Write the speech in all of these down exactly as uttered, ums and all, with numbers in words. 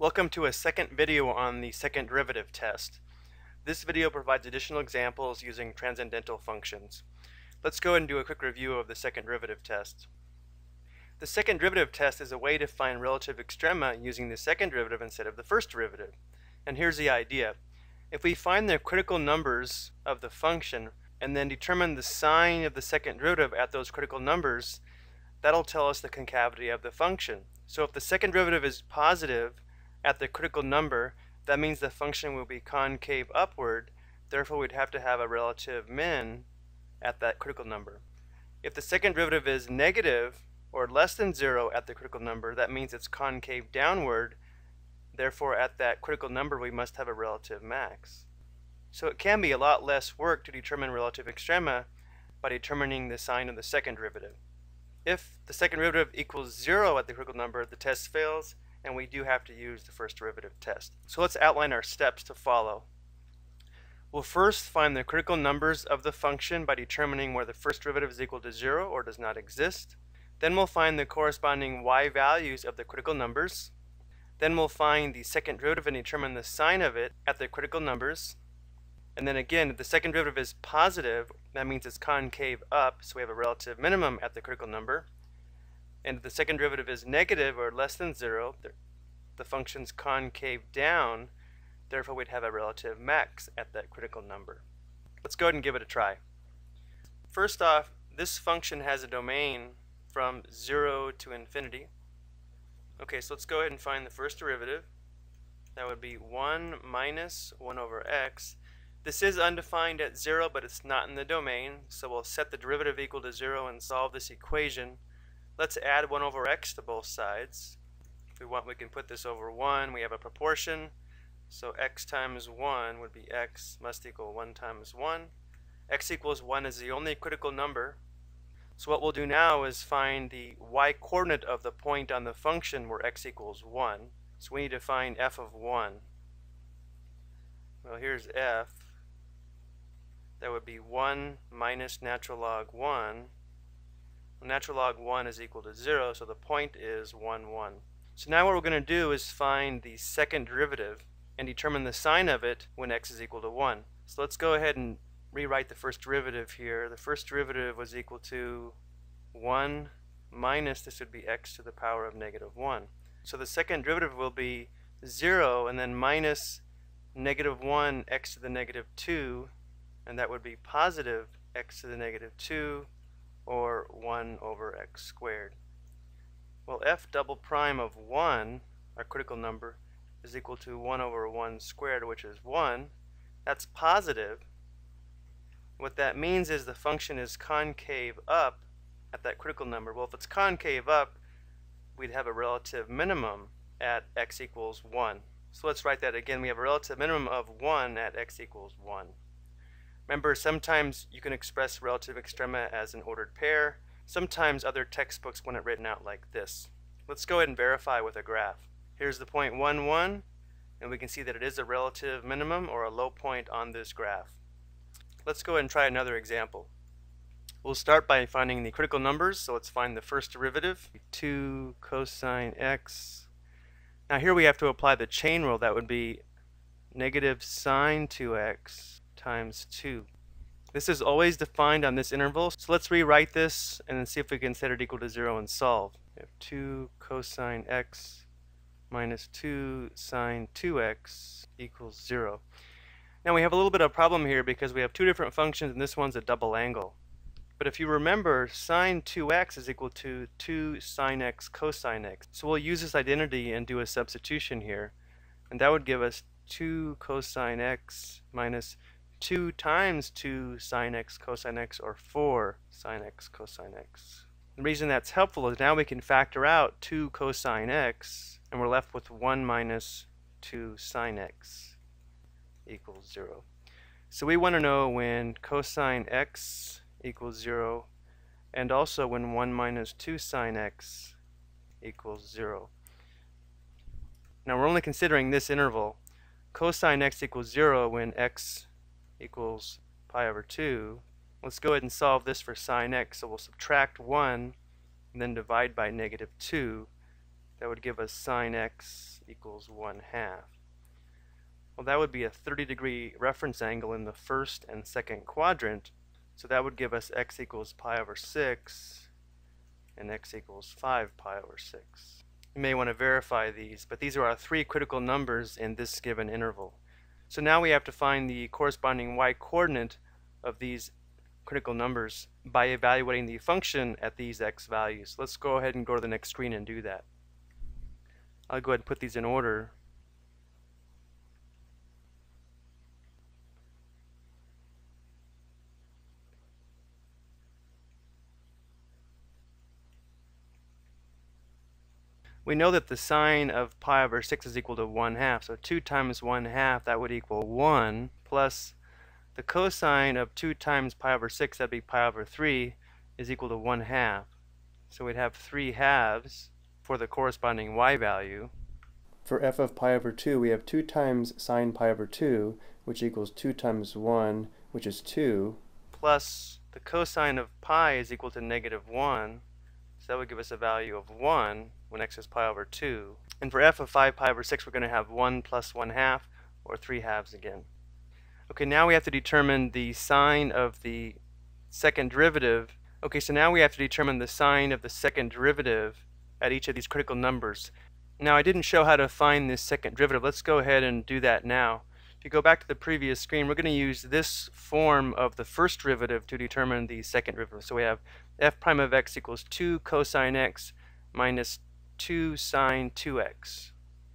Welcome to a second video on the second derivative test. This video provides additional examples using transcendental functions. Let's go ahead and do a quick review of the second derivative test. The second derivative test is a way to find relative extrema using the second derivative instead of the first derivative. And here's the idea. If we find the critical numbers of the function and then determine the sign of the second derivative at those critical numbers, that'll tell us the concavity of the function. So if the second derivative is positive at the critical number, that means the function will be concave upward, therefore we'd have to have a relative min at that critical number. If the second derivative is negative or less than zero at the critical number, that means it's concave downward, therefore at that critical number we must have a relative max. So it can be a lot less work to determine relative extrema by determining the sign of the second derivative. If the second derivative equals zero at the critical number, the test fails, and we do have to use the first derivative test. So let's outline our steps to follow. We'll first find the critical numbers of the function by determining where the first derivative is equal to zero or does not exist. Then we'll find the corresponding y values of the critical numbers. Then we'll find the second derivative and determine the sign of it at the critical numbers. And then again, if the second derivative is positive, that means it's concave up, so we have a relative minimum at the critical number. And if the second derivative is negative or less than zero, the, the function's concave down, therefore we'd have a relative max at that critical number. Let's go ahead and give it a try. First off, this function has a domain from zero to infinity. Okay, so let's go ahead and find the first derivative. That would be one minus one over x. This is undefined at zero, but it's not in the domain, so we'll set the derivative equal to zero and solve this equation. Let's add one over x to both sides. If we want, we can put this over one. We have a proportion, so x times one would be x must equal one times one. X equals one is the only critical number. So what we'll do now is find the y-coordinate of the point on the function where x equals one. So we need to find f of one. Well, here's f. That would be one minus natural log one. Natural log one is equal to zero, so the point is one, one. So now what we're going to do is find the second derivative and determine the sign of it when x is equal to one. So let's go ahead and rewrite the first derivative here. The first derivative was equal to one minus, this would be x to the power of negative one. So the second derivative will be zero and then minus negative one x to the negative two, and that would be positive x to the negative two, or one over x squared. Well, f double prime of one, our critical number, is equal to one over one squared, which is one. That's positive. What that means is the function is concave up at that critical number. Well, if it's concave up, we'd have a relative minimum at x equals one. So let's write that again. We have a relative minimum of one at x equals one. Remember, sometimes you can express relative extrema as an ordered pair. Sometimes other textbooks want it written out like this. Let's go ahead and verify with a graph. Here's the point one, one, and we can see that it is a relative minimum or a low point on this graph. Let's go ahead and try another example. We'll start by finding the critical numbers, so let's find the first derivative, two cosine x. Now here we have to apply the chain rule. That would be negative sine two x times two. This is always defined on this interval, so let's rewrite this and then see if we can set it equal to zero and solve. We have two cosine x minus two sine two x equals zero. Now we have a little bit of a problem here because we have two different functions and this one's a double angle. But if you remember, sine two x is equal to two sine x cosine x. So we'll use this identity and do a substitution here, and that would give us two cosine x minus two times two sine x cosine x, or four sine x cosine x. The reason that's helpful is now we can factor out two cosine x and we're left with one minus two sine x equals zero. So we want to know when cosine x equals zero and also when one minus two sine x equals zero. Now we're only considering this interval. Cosine x equals zero when x equals pi over two. Let's go ahead and solve this for sine x. So we'll subtract one and then divide by negative two. that would give us sine x equals one half. Well, that would be a thirty degree reference angle in the first and second quadrant, so that would give us x equals pi over six and x equals five pi over six. You may want to verify these, but these are our three critical numbers in this given interval. So now we have to find the corresponding y-coordinate of these critical numbers by evaluating the function at these x values. Let's go ahead and go to the next screen and do that. I'll go ahead and put these in order. We know that the sine of pi over six is equal to one half, so two times one half, that would equal one, plus the cosine of two times pi over six, that'd be pi over three, is equal to one half. So we'd have three halves for the corresponding y value. For f of pi over two, we have two times sine pi over two, which equals two times one, which is two, plus the cosine of pi is equal to negative one, so that would give us a value of one when x is pi over two. And for f of five pi over six, we're going to have one plus one half, or three halves again. Okay, now we have to determine the sine of the second derivative. Okay, so now we have to determine the sine of the second derivative at each of these critical numbers. Now, I didn't show how to find this second derivative. Let's go ahead and do that now. If you go back to the previous screen, we're going to use this form of the first derivative to determine the second derivative. So we have f prime of x equals two cosine x minus two sine two x.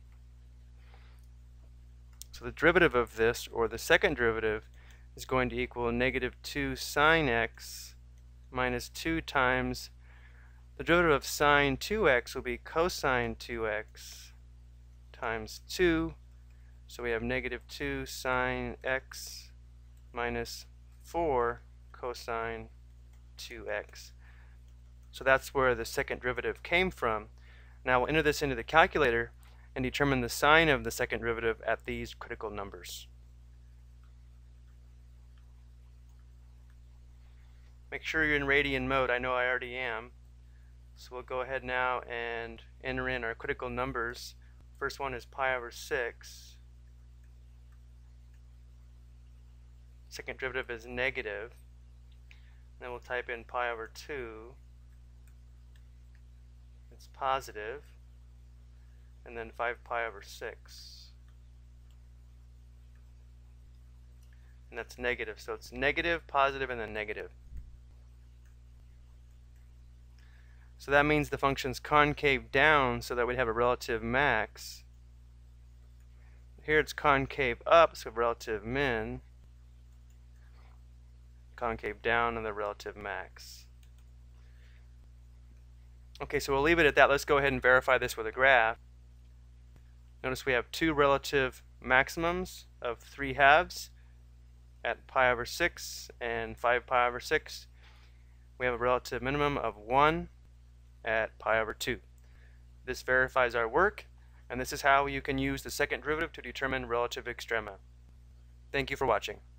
So the derivative of this, or the second derivative, is going to equal negative two sine x minus two times the derivative of sine two x will be cosine two x times two. So we have negative two sine x minus four cosine two x. So that's where the second derivative came from. Now we'll enter this into the calculator and determine the sine of the second derivative at these critical numbers. Make sure you're in radian mode. I know I already am. So we'll go ahead now and enter in our critical numbers. First one is pi over six. Second derivative is negative. Then we'll type in pi over two. It's positive. And then five pi over six. And that's negative. So it's negative, positive, and then negative. So that means the function's concave down so that we'd have a relative max. Here it's concave up, so relative min. Concave down and the relative max. Okay, so we'll leave it at that. Let's go ahead and verify this with a graph. Notice we have two relative maximums of three halves at pi over six and five pi over six. We have a relative minimum of one at pi over two. This verifies our work, and this is how you can use the second derivative to determine relative extrema. Thank you for watching.